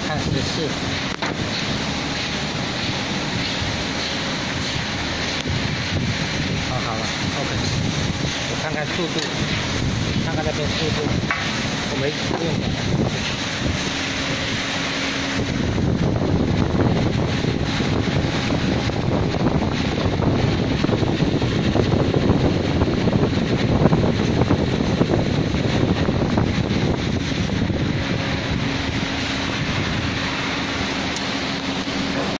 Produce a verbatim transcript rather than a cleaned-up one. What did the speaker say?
看十四。好，好了 ，OK。我看看速度，看看那边速度，我没不用管。